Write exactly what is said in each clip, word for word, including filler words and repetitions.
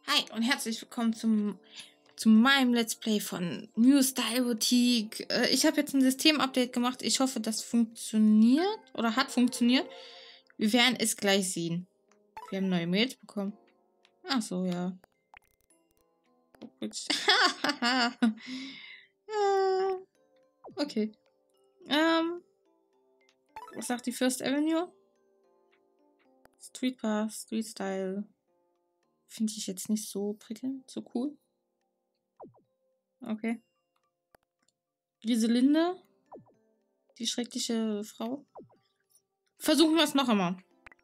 Hi und herzlich willkommen zum, zu meinem Let's Play von New Style Boutique. Äh, ich habe jetzt ein Systemupdate gemacht. Ich hoffe, das funktioniert oder hat funktioniert. Wir werden es gleich sehen. Wir haben neue Mails bekommen. Ach so, ja. äh, okay. Ähm, was sagt die First Avenue? Street Pass, Street Style. Finde ich jetzt nicht so prickelnd, so cool. Okay. Rieselinde. Die schreckliche Frau. Versuchen wir es noch einmal.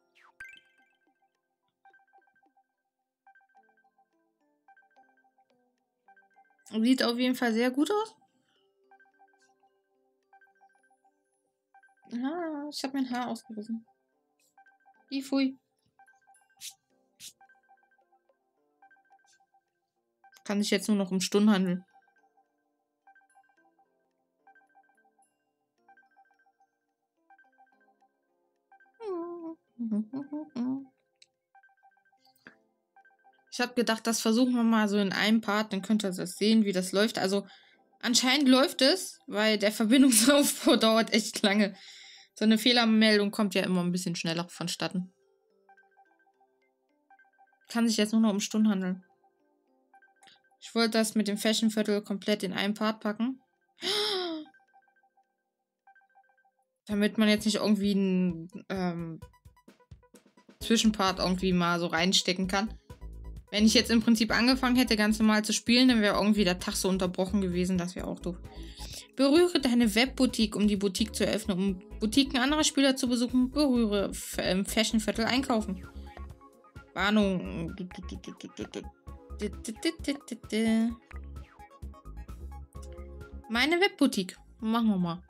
Sieht auf jeden Fall sehr gut aus. Ah, ich habe mein Haar ausgerissen. Wie pfui. Kann sich jetzt nur noch um Stunden handeln. Ich habe gedacht, das versuchen wir mal so in einem Part, dann könnt ihr das sehen, wie das läuft. Also anscheinend läuft es, weil der Verbindungsaufbau dauert echt lange. So eine Fehlermeldung kommt ja immer ein bisschen schneller vonstatten. Kann sich jetzt nur noch um Stunden handeln. Ich wollte das mit dem Fashionviertel komplett in einen Part packen. Damit man jetzt nicht irgendwie einen ähm, Zwischenpart irgendwie mal so reinstecken kann. Wenn ich jetzt im Prinzip angefangen hätte, ganz normal zu spielen, dann wäre irgendwie der Tag so unterbrochen gewesen. Das wäre auch doof. Berühre deine Webboutique, um die Boutique zu öffnen. Um Boutiquen anderer Spieler zu besuchen, berühre im Fashionviertel einkaufen. Warnung. Meine Webboutique. Machen wir mal.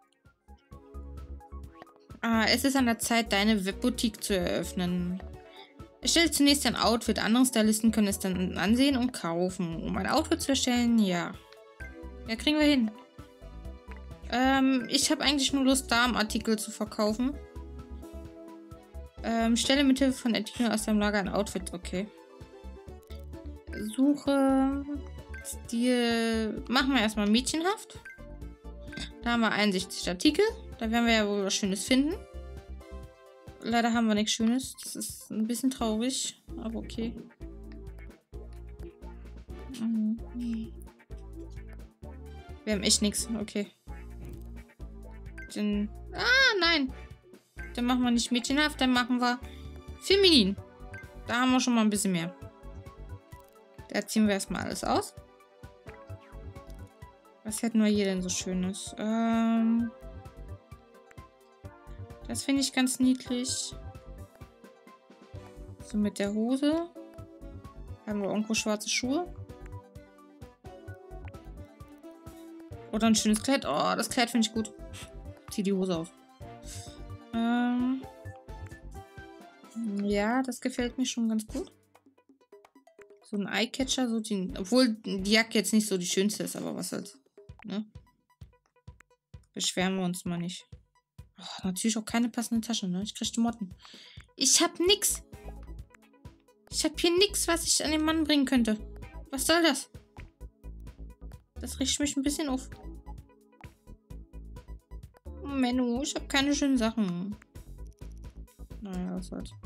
Ah, es ist an der Zeit, deine Webboutique zu eröffnen. Erstelle zunächst ein Outfit. Andere Stylisten können es dann ansehen und kaufen. Um ein Outfit zu erstellen, ja. Ja, kriegen wir hin. Ähm, ich habe eigentlich nur Lust, Damenartikel zu verkaufen. Ähm, stelle mithilfe von Artikeln aus deinem Lager ein Outfit. Okay. Suche Stil. Machen wir erstmal mädchenhaft. Da haben wir einundsechzig Artikel. Da werden wir ja wohl was Schönes finden. Leider haben wir nichts Schönes. Das ist ein bisschen traurig, aber okay. Mhm. Wir haben echt nichts. Okay. Dann. Ah, nein. Dann machen wir nicht mädchenhaft, dann machen wir feminin. Da haben wir schon mal ein bisschen mehr. Da ziehen wir erstmal alles aus. Was hätten wir hier denn so Schönes? Ähm. Das finde ich ganz niedlich. So mit der Hose. Haben wir irgendwo schwarze Schuhe. Oder ein schönes Kleid. Oh, das Kleid finde ich gut. Zieh die Hose auf. Ähm ja, das gefällt mir schon ganz gut. So ein Eyecatcher. So die, obwohl die Jacke jetzt nicht so die schönste ist, aber was soll's. Ne? Beschweren wir uns mal nicht. Oh, natürlich auch keine passende Tasche, ne? Ich krieg die Motten. Ich hab nix. Ich hab hier nix, was ich an den Mann bringen könnte. Was soll das? Das riecht mich ein bisschen auf. Oh, Menno, ich hab keine schönen Sachen. Naja, was soll's.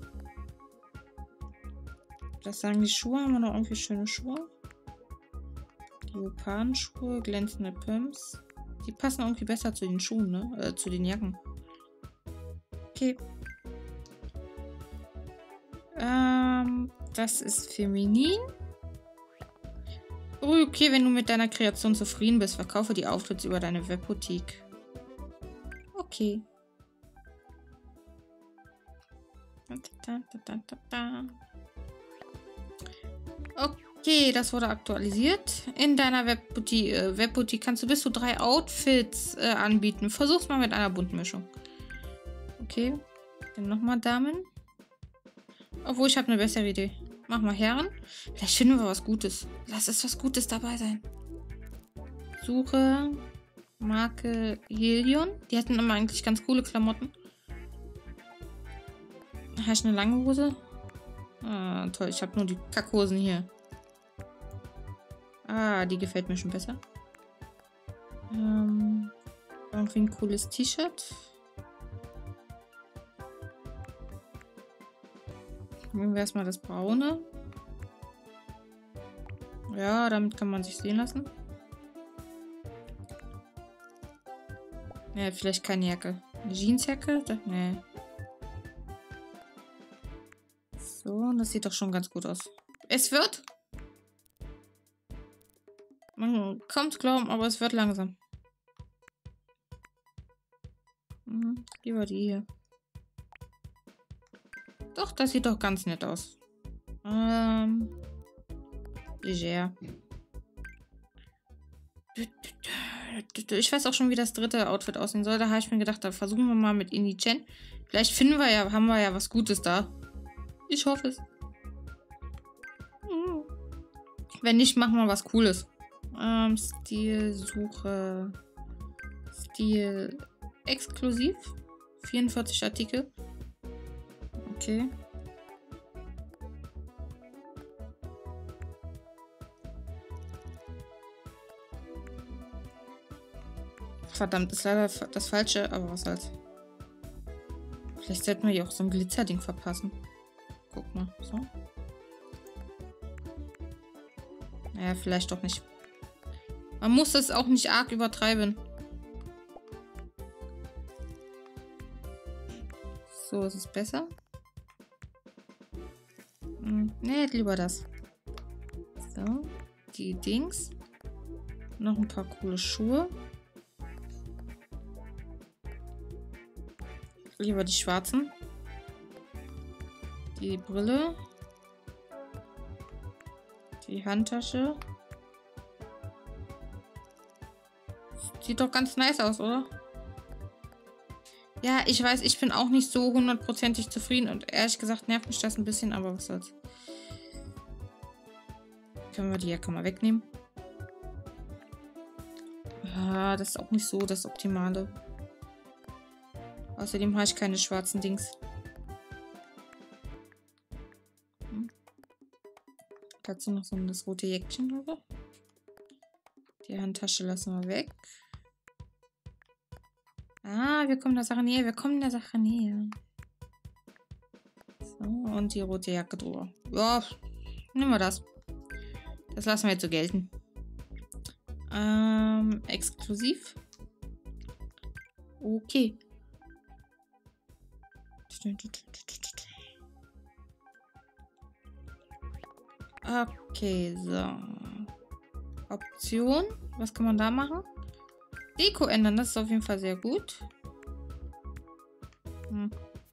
Das sagen die Schuhe. Haben wir noch irgendwie schöne Schuhe? Leopardenschuhe, glänzende Pumps. Die passen irgendwie besser zu den Schuhen, ne? Äh, zu den Jacken. Okay. Ähm, das ist feminin. Oh, okay, wenn du mit deiner Kreation zufrieden bist, verkaufe die Outfits über deine Webboutique. Okay. Okay, das wurde aktualisiert. In deiner Webboutique, äh, Webboutique kannst du bis zu drei Outfits äh, anbieten. Versuch's mal mit einer bunten Mischung. Okay. Dann nochmal Damen. Obwohl, ich habe eine bessere Idee. Mach mal Herren. Vielleicht finden wir was Gutes. Lass es was Gutes dabei sein. Suche Marke Helion. Die hatten immer eigentlich ganz coole Klamotten. Habe ich eine lange Hose? Ah, toll. Ich habe nur die Kackhosen hier. Ah, die gefällt mir schon besser. Ähm, irgendwie ein cooles T-Shirt. Nehmen wir erstmal das Braune. Ja, damit kann man sich sehen lassen. Ja, vielleicht keine Jacke. Eine Jeansjacke? Nee. So, das sieht doch schon ganz gut aus. Es wird. Man kommt glauben, aber es wird langsam. Mhm, lieber die hier. Doch, das sieht doch ganz nett aus. Ähm. Leger. Ich weiß auch schon, wie das dritte Outfit aussehen soll. Da habe ich mir gedacht, da versuchen wir mal mit Ini-Chen. Vielleicht finden wir ja, haben wir ja was Gutes da. Ich hoffe es. Wenn nicht, machen wir was Cooles. Ähm, Stilsuche. Stil exklusiv. vierundvierzig Artikel. Okay. Verdammt, ist leider das Falsche, aber was soll's. Vielleicht sollten wir hier auch so ein Glitzerding verpassen. Guck mal, so. Naja, vielleicht doch nicht. Man muss das auch nicht arg übertreiben. So, ist es besser? Hm, ne, lieber das. So, die Dings. Noch ein paar coole Schuhe. Lieber die schwarzen. Die Brille. Die Handtasche. Sieht doch ganz nice aus, oder? Ja, ich weiß, ich bin auch nicht so hundertprozentig zufrieden und ehrlich gesagt nervt mich das ein bisschen, aber was soll's. Können wir die Jacke mal wegnehmen? Ja, das ist auch nicht so das Optimale. Außerdem habe ich keine schwarzen Dings. Hm. Dazu noch so das rote Jäckchen drüber. Die Handtasche lassen wir weg. Ah, wir kommen der Sache näher. Wir kommen der Sache näher. So, und die rote Jacke drüber. Ja, nehmen wir das. Das lassen wir jetzt so gelten. Ähm, exklusiv. Okay. Okay, so. Option. Was kann man da machen? Deko ändern, das ist auf jeden Fall sehr gut. Hm.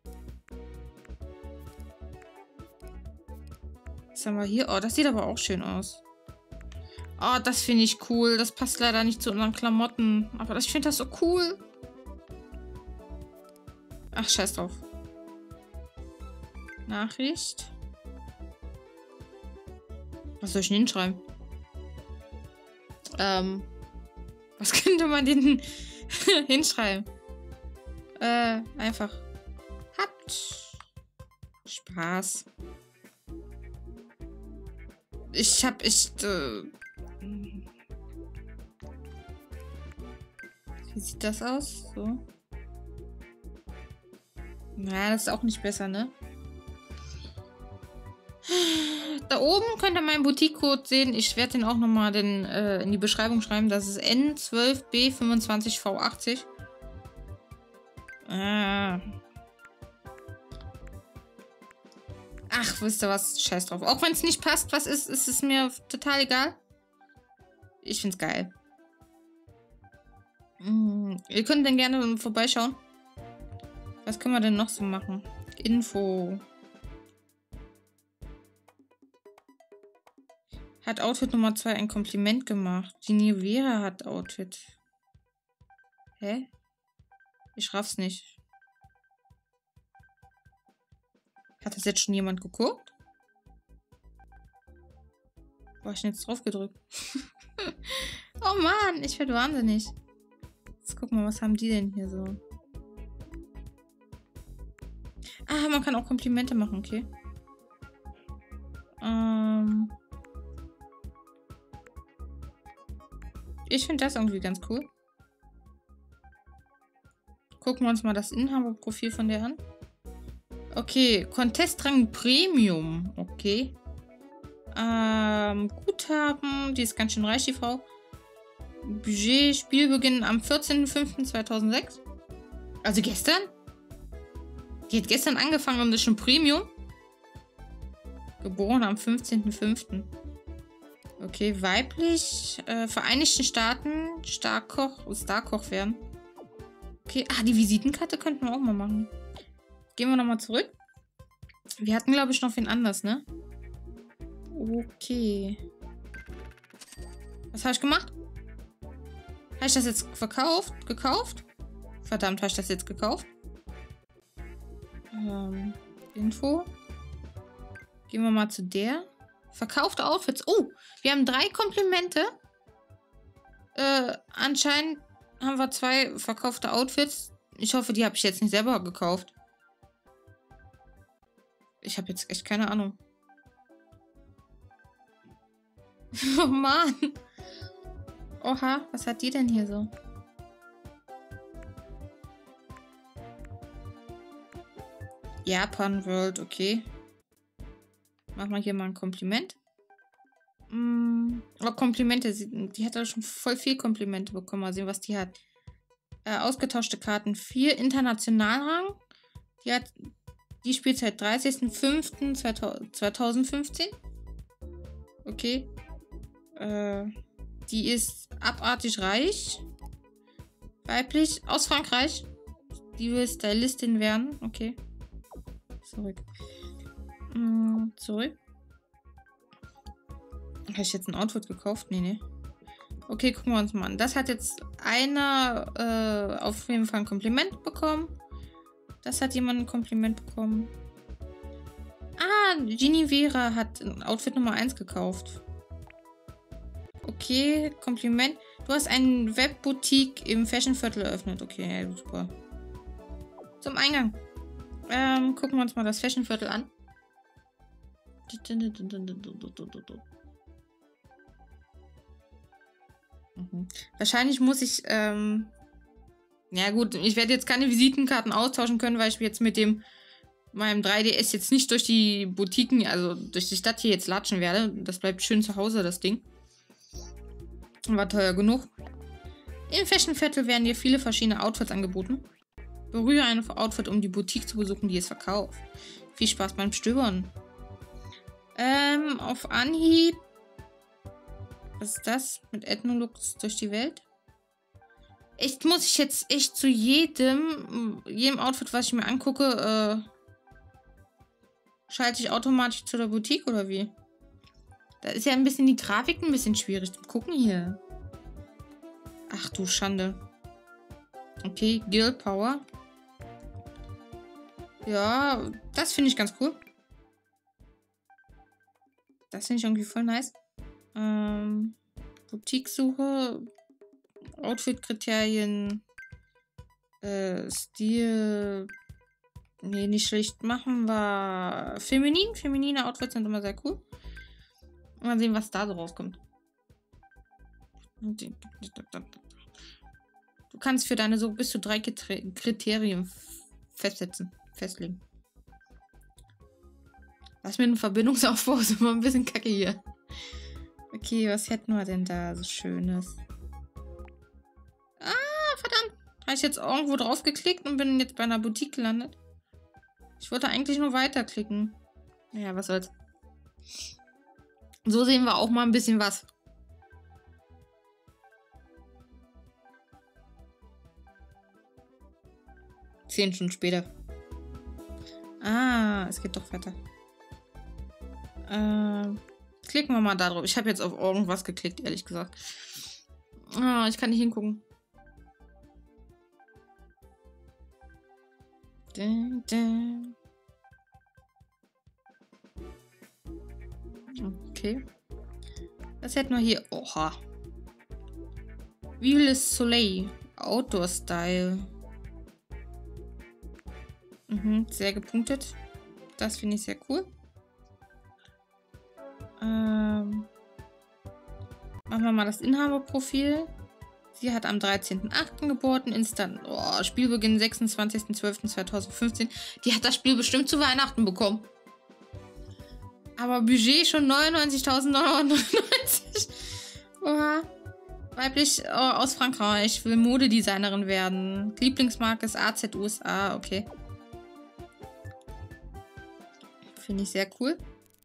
Was haben wir hier? Oh, das sieht aber auch schön aus. Oh, das finde ich cool. Das passt leider nicht zu unseren Klamotten. Aber ich finde das so cool. Ach, scheiß drauf. Nachricht. Was soll ich denn hinschreiben? Ähm. Was könnte man denn hinschreiben? Äh, einfach. Habt Spaß. Ich hab echt. Äh, wie sieht das aus? So. Na, das ist auch nicht besser, ne? Da oben könnt ihr meinen Boutique-Code sehen. Ich werde den auch nochmal den, äh, in die Beschreibung schreiben. Das ist N zwölf B fünfundzwanzig V achtzig. Ah. Ach, wisst ihr was? Scheiß drauf. Auch wenn es nicht passt, was ist, ist es mir total egal. Ich find's geil. Mm, ihr könnt dann gerne vorbeischauen. Was können wir denn noch so machen? Info. Hat Outfit Nummer zwei ein Kompliment gemacht. Die Nivea hat Outfit. Hä? Ich raff's nicht. Hat das jetzt schon jemand geguckt? Wo hab ich denn jetzt drauf gedrückt? Oh Mann, ich werd wahnsinnig. Jetzt guck mal, was haben die denn hier so? Ah, man kann auch Komplimente machen, okay. Ich finde das irgendwie ganz cool. Gucken wir uns mal das Inhaberprofil von der an. Okay, Contestrang Premium. Okay. Ähm, Guthaben. Die ist ganz schön reich, die Frau. Budget, Spielbeginn am vierzehnten fünften zweitausendsechs. Also gestern? Die hat gestern angefangen und ist schon Premium. Geboren am fünfzehnten fünften Okay, weiblich. Äh, Vereinigten Staaten. Starkoch, Starkoch werden. Okay, ah, die Visitenkarte könnten wir auch mal machen. Gehen wir nochmal zurück. Wir hatten, glaube ich, noch wen anders, ne? Okay. Was habe ich gemacht? Habe ich das jetzt verkauft? Gekauft? Verdammt, habe ich das jetzt gekauft? Ähm, Info. Gehen wir mal zu der. Verkaufte Outfits. Oh, wir haben drei Komplimente. Äh, anscheinend haben wir zwei verkaufte Outfits. Ich hoffe, die habe ich jetzt nicht selber gekauft. Ich habe jetzt echt keine Ahnung. Oh Mann. Oha, was hat die denn hier so? Japan World, okay. Mach mal hier mal ein Kompliment. Mm, aber Komplimente, sie, die hat ja schon voll viel Komplimente bekommen. Mal sehen, was die hat. Äh, ausgetauschte Karten. vier Internationalrang. Die hat die Spielzeit dreißigsten fünften zweitausendfünfzehn. Okay. Äh, die ist abartig reich. Weiblich. Aus Frankreich. Die will Stylistin werden. Okay. Zurück. Mm, zurück. Habe ich jetzt ein Outfit gekauft? Nee, nee. Okay, gucken wir uns mal an. Das hat jetzt einer äh, auf jeden Fall ein Kompliment bekommen. Das hat jemand ein Kompliment bekommen. Ah, Ginny Vera hat ein Outfit Nummer eins gekauft. Okay, Kompliment. Du hast eine Webboutique im Fashionviertel eröffnet. Okay, ja, super. Zum Eingang. Ähm, gucken wir uns mal das Fashionviertel an. Mhm. Wahrscheinlich muss ich, ähm... ja gut, ich werde jetzt keine Visitenkarten austauschen können, weil ich jetzt mit dem meinem drei D S jetzt nicht durch die Boutiquen, also durch die Stadt hier jetzt latschen werde. Das bleibt schön zu Hause, das Ding. War teuer genug. Im Fashionviertel werden dir viele verschiedene Outfits angeboten. Berühre ein Outfit, um die Boutique zu besuchen, die es verkauft. Viel Spaß beim Stöbern. Ähm, auf Anhieb. Was ist das? Mit Ethnolooks durch die Welt? Echt, muss ich jetzt echt zu jedem, jedem Outfit, was ich mir angucke, äh, schalte ich automatisch zu der Boutique oder wie? Da ist ja ein bisschen die Grafik ein bisschen schwierig zu gucken hier. Ach du Schande. Okay, Girl Power. Ja, das finde ich ganz cool. Das finde ich irgendwie voll nice. Ähm, Boutique-Suche. Outfit-Kriterien. Äh, Stil. Nee, nicht schlicht machen wir feminin. Feminine Outfits sind immer sehr cool. Mal sehen, was da so rauskommt. Du kannst für deine Suche bis zu drei Kriterien festsetzen, festlegen. Was mit dem Verbindungsaufbau ist immer ein bisschen kacke hier. Okay, was hätten wir denn da so Schönes? Ah, verdammt. Habe ich jetzt irgendwo drauf geklickt und bin jetzt bei einer Boutique gelandet? Ich wollte eigentlich nur weiterklicken. Ja, was soll's. So sehen wir auch mal ein bisschen was. Zehn Stunden später. Ah, es geht doch weiter. Äh, klicken wir mal da drauf. Ich habe jetzt auf irgendwas geklickt, ehrlich gesagt. Ah, ich kann nicht hingucken. Dun, dun. Okay. Was hätten wir hier? Oha. Vive le Soleil. Outdoor Style. Mhm, sehr gepunktet. Das finde ich sehr cool. Ähm, machen wir mal das Inhaberprofil. Sie hat am dreizehnten achten geboren. Instant. Oh, Spielbeginn sechsundzwanzigsten zwölften zweitausendfünfzehn. Die hat das Spiel bestimmt zu Weihnachten bekommen. Aber Budget schon neunundneunzigtausendneunhundertneunundneunzig. Oha. Weiblich oh, aus Frankreich. Will Modedesignerin werden. Lieblingsmarke ist A Z U S A. Okay. Finde ich sehr cool.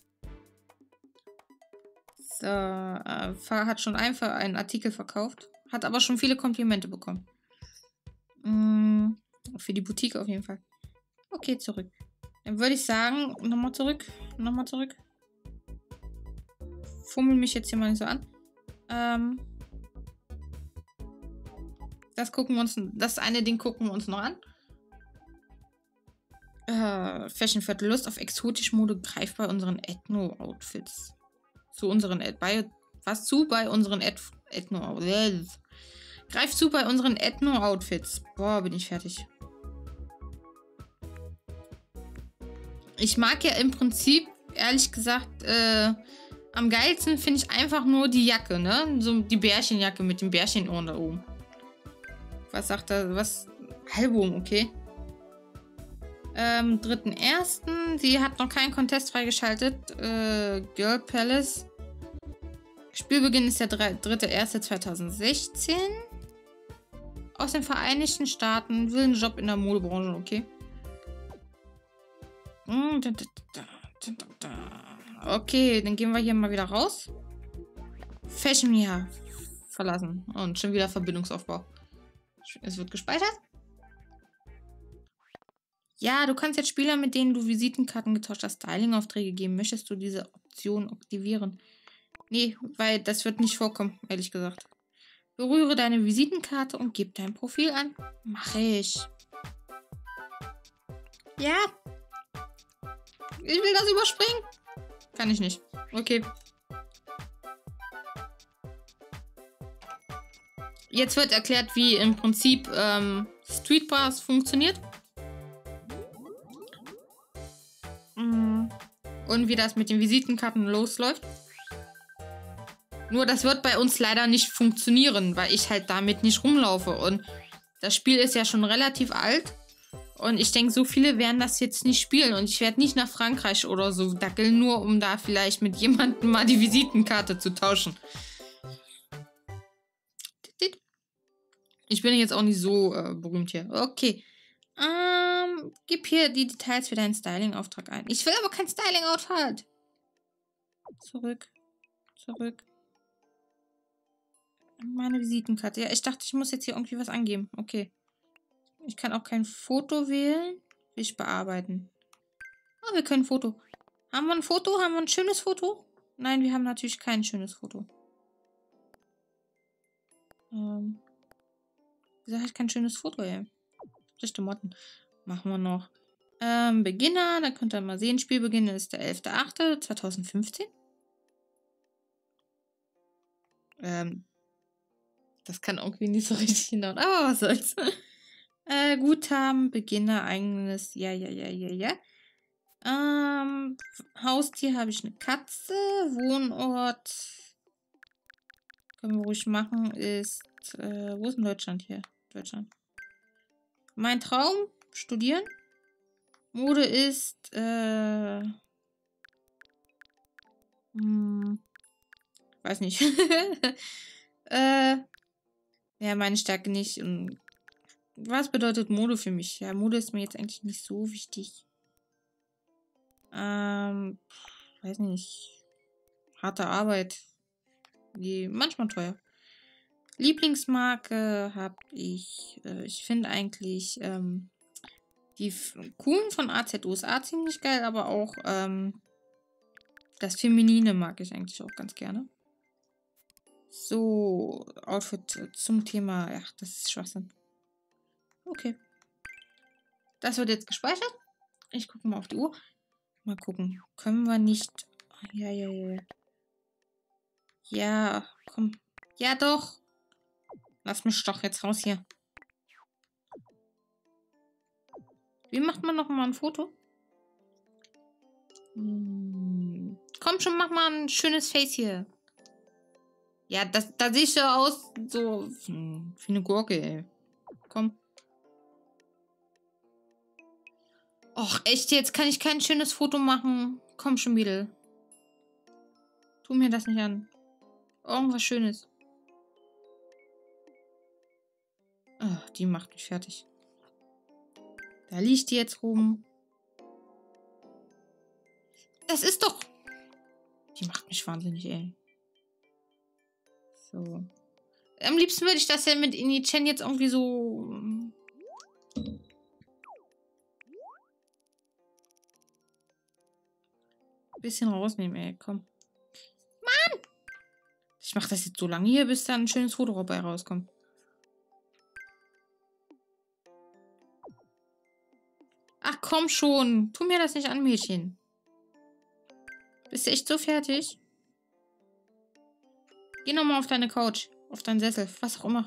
So, äh, hat schon einfach einen Artikel verkauft. Hat aber schon viele Komplimente bekommen. Mm, für die Boutique auf jeden Fall. Okay, zurück. Dann würde ich sagen, nochmal zurück. Nochmal zurück. Fummel mich jetzt hier mal nicht so an. Ähm, das gucken wir uns, das eine Ding gucken wir uns noch an. Äh, Fashionviertel. Lust auf exotische Mode greift bei unseren Ethno-Outfits. Zu unseren Ed bei was zu bei unseren Ed Ethno greift zu bei unseren Ethno-Outfits. Boah, bin ich fertig. Ich mag ja im Prinzip, ehrlich gesagt, äh, am geilsten finde ich einfach nur die Jacke, ne? So die Bärchenjacke mit dem Bärchenohren da oben. Was sagt er? Was? Album, okay. Ähm, dritten ersten Sie hat noch keinen Contest freigeschaltet. Äh, Girl Palace. Spielbeginn ist der dritte erste zweitausendsechzehn. Aus den Vereinigten Staaten. Will einen Job in der Modebranche, okay. Okay, dann gehen wir hier mal wieder raus. Fashion ja verlassen. Und schon wieder Verbindungsaufbau. Es wird gespeichert. Ja, du kannst jetzt Spielern, mit denen du Visitenkarten getauscht hast, Styling-Aufträge geben. Möchtest du diese Option aktivieren? Nee, weil das wird nicht vorkommen, ehrlich gesagt. Berühre deine Visitenkarte und gib dein Profil an. Mache ich. Ja. Ich will das überspringen. Kann ich nicht. Okay. Jetzt wird erklärt, wie im Prinzip ähm, Streetbars funktioniert. Und wie das mit den Visitenkarten losläuft. Nur das wird bei uns leider nicht funktionieren, weil ich halt damit nicht rumlaufe. Und das Spiel ist ja schon relativ alt. Und ich denke, so viele werden das jetzt nicht spielen. Und ich werde nicht nach Frankreich oder so dackeln, nur um da vielleicht mit jemandem mal die Visitenkarte zu tauschen. Ich bin jetzt auch nicht so äh, berühmt hier. Okay. Ähm, gib hier die Details für deinen Styling-Auftrag ein. Ich will aber kein Styling-Auftrag. Zurück. Zurück. Meine Visitenkarte. Ja, ich dachte, ich muss jetzt hier irgendwie was angeben. Okay. Ich kann auch kein Foto wählen. Will ich bearbeiten. Ah, wir können ein Foto. Haben wir ein Foto? Haben wir ein schönes Foto? Nein, wir haben natürlich kein schönes Foto. Ähm. Wieso habe ich kein schönes Foto, ey? Richte Motten. Machen wir noch. Ähm, Beginner, da könnt ihr mal sehen. Spielbeginn ist der elfte achte zweitausendfünfzehn. Ähm, das kann irgendwie nicht so richtig hinhauen. Aber was soll's. äh, Guthaben, Beginner, eigenes. Ja, ja, ja, ja, ja. Ähm, Haustier habe ich eine Katze. Wohnort. Können wir ruhig machen, ist. Äh, wo ist denn Deutschland hier? Deutschland. Mein Traum, studieren. Mode ist, äh, hm, weiß nicht. äh, ja, meine Stärke nicht. Und was bedeutet Mode für mich? Ja, Mode ist mir jetzt eigentlich nicht so wichtig. Ähm, weiß nicht. Harte Arbeit. Die manchmal teuer. Lieblingsmarke habe ich, äh, ich finde eigentlich ähm, die coolen von A Z U S A ziemlich geil, aber auch ähm, das Feminine mag ich eigentlich auch ganz gerne. So, Outfit zum Thema, ach, das ist Schwachsinn. Okay. Das wird jetzt gespeichert. Ich gucke mal auf die Uhr. Mal gucken. Können wir nicht... Ja, ja, ja. Ja, komm. Ja, doch. Lass mich doch jetzt raus hier. Wie macht man noch mal ein Foto? Hm. Komm schon, mach mal ein schönes Face hier. Ja, das, da siehst du aus so hm, wie eine Gurke, ey. Komm. Och, echt, jetzt kann ich kein schönes Foto machen. Komm schon, Mädel. Tu mir das nicht an. Irgendwas Schönes. Oh, die macht mich fertig. Da liegt die jetzt rum. Das ist doch... Die macht mich wahnsinnig, ey. So. Am liebsten würde ich das ja mit Ini-Chen jetzt irgendwie so... Ein bisschen rausnehmen, ey. Komm. Mann! Ich mache das jetzt so lange hier, bis da ein schönes Foto dabei rauskommt. Ach, komm schon. Tu mir das nicht an, Mädchen. Bist du echt so fertig? Geh nochmal auf deine Couch. Auf deinen Sessel. Was auch immer.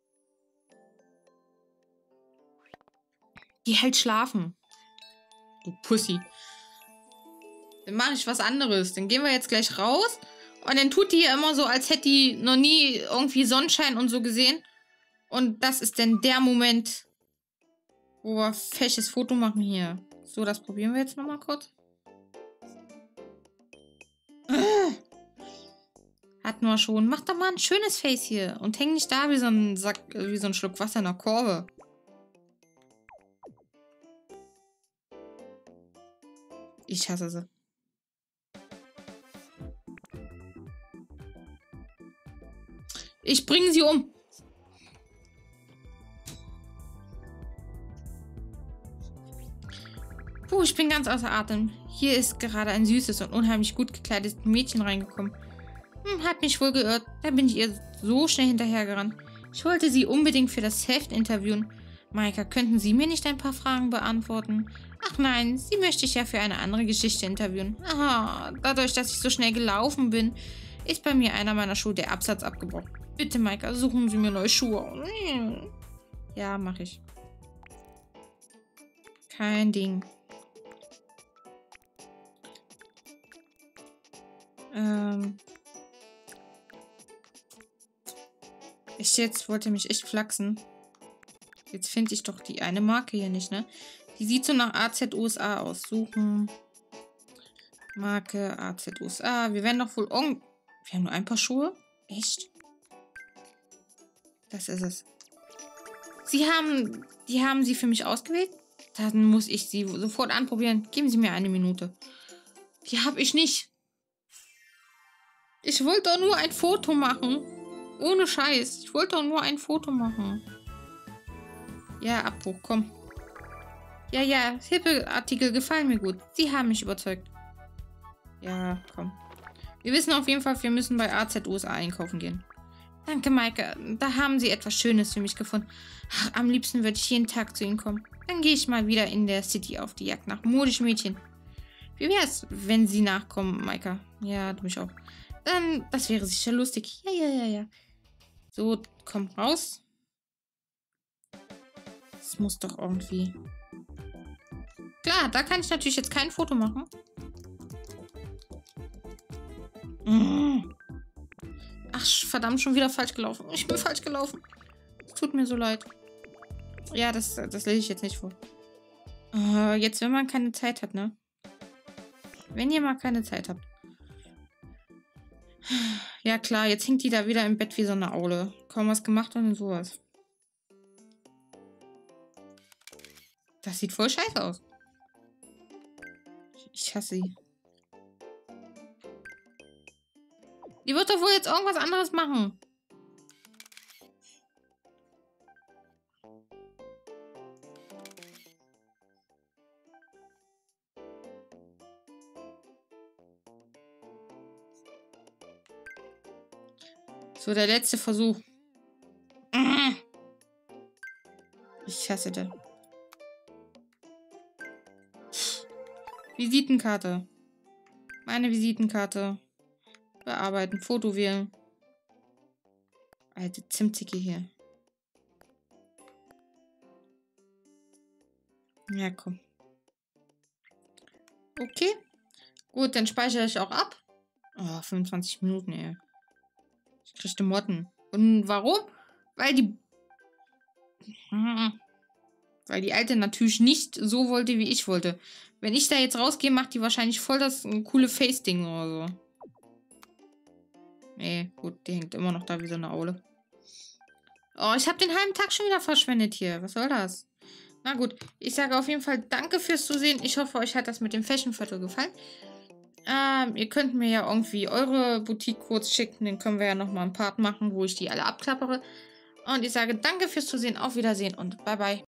Geh halt schlafen. Du Pussy. Dann mache ich was anderes. Dann gehen wir jetzt gleich raus. Und dann tut die ja immer so, als hätte die noch nie irgendwie Sonnenschein und so gesehen. Und das ist dann der Moment, wo wir fesches Foto machen hier. So, das probieren wir jetzt nochmal kurz. Hatten wir schon. Mach doch mal ein schönes Face hier. Und häng nicht da wie so ein Sack, wie so ein Schluck Wasser in der Kurve. Ich hasse sie. Ich bringe sie um. Puh, ich bin ganz außer Atem. Hier ist gerade ein süßes und unheimlich gut gekleidetes Mädchen reingekommen. Hm, hat mich wohl geirrt. Da bin ich ihr so schnell hinterhergerannt. Ich wollte sie unbedingt für das Heft interviewen. Maika, könnten Sie mir nicht ein paar Fragen beantworten? Ach nein, Sie möchte ich ja für eine andere Geschichte interviewen. Aha, dadurch, dass ich so schnell gelaufen bin, ist bei mir einer meiner Schuhe der Absatz abgebrochen. Bitte, Maika, suchen Sie mir neue Schuhe. Ja, mache ich. Kein Ding. Ähm... Ich jetzt wollte mich echt flachsen. Jetzt finde ich doch die eine Marke hier nicht, ne? Die sieht so nach A Z U S A aus. Suchen. Marke A Z U S A. Wir werden doch wohl irgend... Wir haben nur ein paar Schuhe? Echt? Das ist es. Sie haben... Die haben sie für mich ausgewählt? Dann muss ich sie sofort anprobieren. Geben Sie mir eine Minute. Die habe ich nicht. Ich wollte doch nur ein Foto machen. Ohne Scheiß. Ich wollte doch nur ein Foto machen. Ja, Abbruch, komm. Ja, ja, hippe Artikel gefallen mir gut. Sie haben mich überzeugt. Ja, komm. Wir wissen auf jeden Fall, wir müssen bei A Z U S A einkaufen gehen. Danke, Maike. Da haben Sie etwas Schönes für mich gefunden. Ach, am liebsten würde ich jeden Tag zu Ihnen kommen. Dann gehe ich mal wieder in der City auf die Jagd nach modischen Mädchen. Wie wäre es, wenn Sie nachkommen, Maike? Ja, du mich auch. Dann, das wäre sicher lustig. Ja, ja, ja, ja. So, komm raus. Das muss doch irgendwie... Klar, da kann ich natürlich jetzt kein Foto machen. Mm. Ach, verdammt, schon wieder falsch gelaufen. Ich bin falsch gelaufen. Es tut mir so leid. Ja, das, das lese ich jetzt nicht vor. Uh, jetzt, wenn man keine Zeit hat, ne? Wenn ihr mal keine Zeit habt. Ja, klar, jetzt hängt die da wieder im Bett wie so eine Aule. Kaum was gemacht und sowas. Das sieht voll scheiße aus. Ich hasse sie. Die wird doch wohl jetzt irgendwas anderes machen. So, der letzte Versuch. Ich hasse das. Visitenkarte. Meine Visitenkarte. Bearbeiten. Foto wählen. Alte Zimtzicke hier. Ja, komm. Okay. Gut, dann speichere ich auch ab. Oh, fünfundzwanzig Minuten, ey. Ich kriegte Motten. Und warum? Weil die... Weil die Alte natürlich nicht so wollte, wie ich wollte. Wenn ich da jetzt rausgehe, macht die wahrscheinlich voll das ein coole Face-Ding oder so. Nee, gut, die hängt immer noch da wie so eine Aule. Oh, ich habe den halben Tag schon wieder verschwendet hier. Was soll das? Na gut, ich sage auf jeden Fall danke fürs Zusehen. Ich hoffe, euch hat das mit dem Fashionviertel gefallen. Ähm, ihr könnt mir ja irgendwie eure Boutique-Codes schicken. Dann können wir ja nochmal einen Part machen, wo ich die alle abklappere. Und ich sage danke fürs Zusehen. Auf Wiedersehen und bye bye.